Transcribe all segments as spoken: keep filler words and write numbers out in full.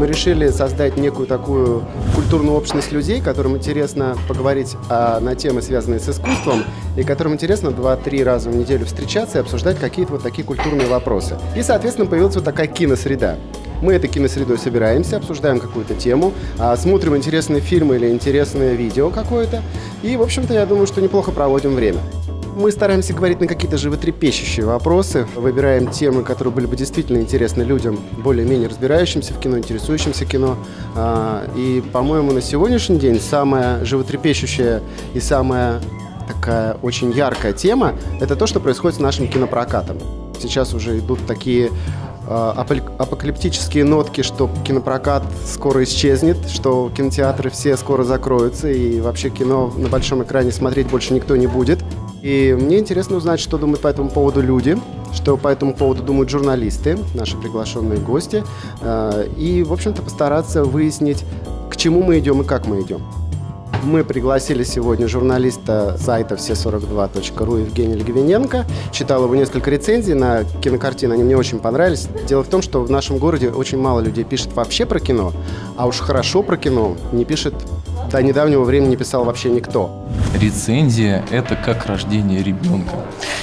Мы решили создать некую такую культурную общность людей, которым интересно поговорить а, на темы, связанные с искусством, и которым интересно два-три раза в неделю встречаться и обсуждать какие-то вот такие культурные вопросы. И, соответственно, появилась вот такая киносреда. Мы этой киносредой собираемся, обсуждаем какую-то тему, а, смотрим интересные фильмы или интересное видео какое-то. И, в общем-то, я думаю, что неплохо проводим время. Мы стараемся говорить на какие-то животрепещущие вопросы, выбираем темы, которые были бы действительно интересны людям, более-менее разбирающимся в кино, интересующимся кино. И, по-моему, на сегодняшний день самая животрепещущая и самая такая очень яркая тема – это то, что происходит с нашим кинопрокатом. Сейчас уже идут такие апокалиптические нотки, что кинопрокат скоро исчезнет, что кинотеатры все скоро закроются, и вообще кино на большом экране смотреть больше никто не будет. И мне интересно узнать, что думают по этому поводу люди, что по этому поводу думают журналисты, наши приглашенные гости, и, в общем-то, постараться выяснить, к чему мы идем и как мы идем. Мы пригласили сегодня журналиста сайта все сорок два точка ру Евгения Логвиненко. Читал его несколько рецензий на кинокартины, они мне очень понравились. Дело в том, что в нашем городе очень мало людей пишет вообще про кино, а уж хорошо про кино не пишет, до недавнего времени не писал вообще никто. Рецензия – это как рождение ребенка.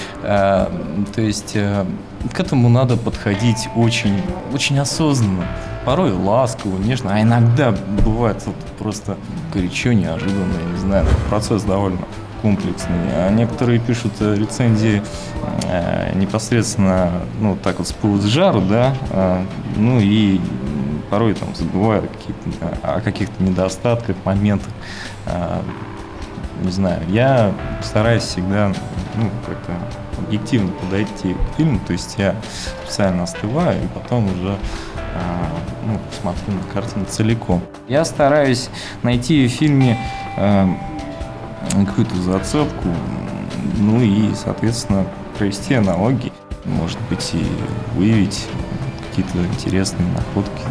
А, то есть а, к этому надо подходить очень, очень осознанно. Порой ласково, нежно, а иногда бывает вот просто горячо, неожиданно, я не знаю, процесс довольно комплексный. А некоторые пишут рецензии э, непосредственно, ну, так вот с пылу с жару, да, э, ну и порой там забывают какие-то, о каких-то недостатках, моментах. Э, не знаю, я стараюсь всегда, ну, как-то объективно подойти к фильму, то есть я специально остываю и потом уже ну, смотрю на картину целиком. Я стараюсь найти в фильме э, какую-то зацепку, ну и, соответственно, провести аналогии, может быть, и выявить какие-то интересные находки.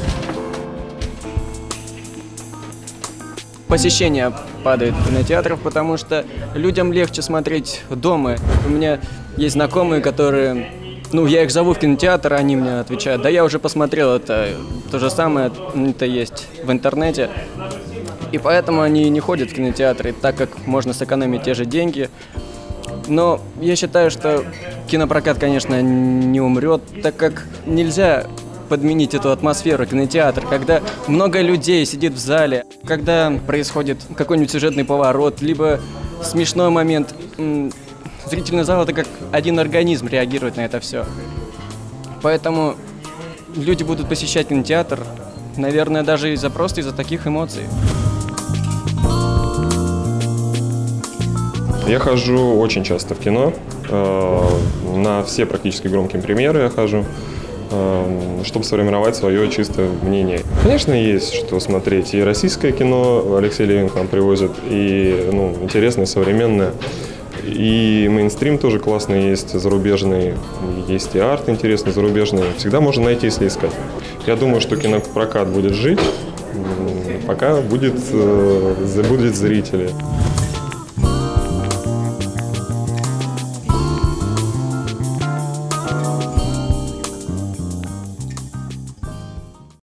Посещение падает в кинотеатрах, потому что людям легче смотреть дома. У меня есть знакомые, которые... Ну, я их зову в кинотеатр, они мне отвечают: да я уже посмотрел это, то же самое, это есть в интернете. И поэтому они не ходят в кинотеатры, так как можно сэкономить те же деньги. Но я считаю, что кинопрокат, конечно, не умрет, так как нельзя подменить эту атмосферу кинотеатра, когда много людей сидит в зале, когда происходит какой-нибудь сюжетный поворот, либо смешной момент. Зрительный зал — это как один организм, реагирует на это все. Поэтому люди будут посещать кинотеатр, наверное, даже из-за просто из-за таких эмоций. Я хожу очень часто в кино, на все практически громкие премьеры я хожу, чтобы сформировать свое чистое мнение. Конечно, есть что смотреть. И российское кино Алексей Левин к нам привозит, и ну, интересное, современное. И мейнстрим тоже классный есть, зарубежный, есть и арт интересный, зарубежный. Всегда можно найти, если искать. Я думаю, что кинопрокат будет жить, пока будет, будет зрители.